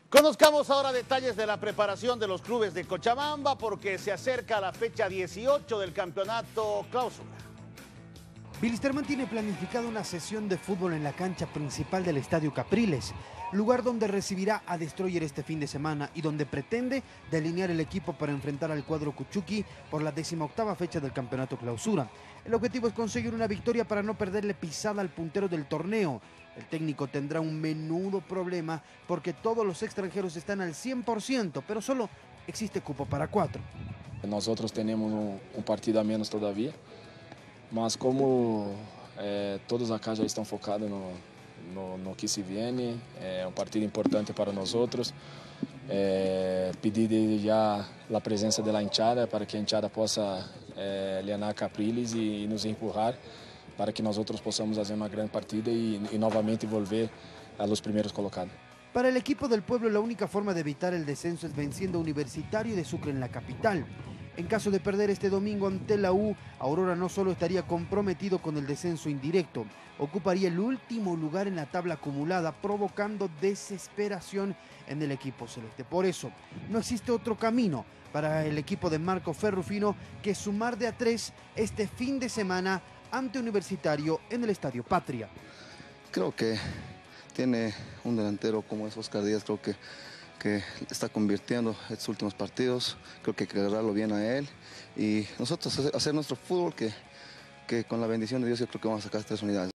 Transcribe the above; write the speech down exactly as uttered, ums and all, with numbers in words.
Conozcamos ahora detalles de la preparación de los clubes de Cochabamba porque se acerca la fecha dieciocho del campeonato clausura. Wilstermann tiene planificada una sesión de fútbol en la cancha principal del Estadio Capriles, lugar donde recibirá a Destroyer este fin de semana y donde pretende delinear el equipo para enfrentar al cuadro Cuchuqui por la decimoctava fecha del campeonato clausura. El objetivo es conseguir una victoria para no perderle pisada al puntero del torneo. El técnico tendrá un menudo problema porque todos los extranjeros están al cien por ciento, pero solo existe cupo para cuatro. Nosotros tenemos un, un partido a menos todavía, mas como eh, todos acá já estão focados no, no, no que se viene, é um partido importante para nós outros. É, pedir desde já a presença da hinchada para que a hinchada possa é, alienar Capriles e, e nos empurrar para que nós outros possamos fazer uma grande partida e, e novamente volver a los primeiros colocados. Para el equipo del pueblo la única forma de evitar el descenso es venciendo a Universitario de Sucre en la capital. En caso de perder este domingo ante la U, Aurora no solo estaría comprometido con el descenso indirecto, ocuparía el último lugar en la tabla acumulada, provocando desesperación en el equipo celeste. Por eso, no existe otro camino para el equipo de Marco Ferrufino que sumar de a tres este fin de semana ante Universitario en el Estadio Patria. Creo que tiene un delantero como es Oscar Díaz, creo que que está convirtiendo estos últimos partidos, creo que hay que agarrarlo bien a él y nosotros hacer nuestro fútbol que, que con la bendición de Dios yo creo que vamos a sacar tres unidades.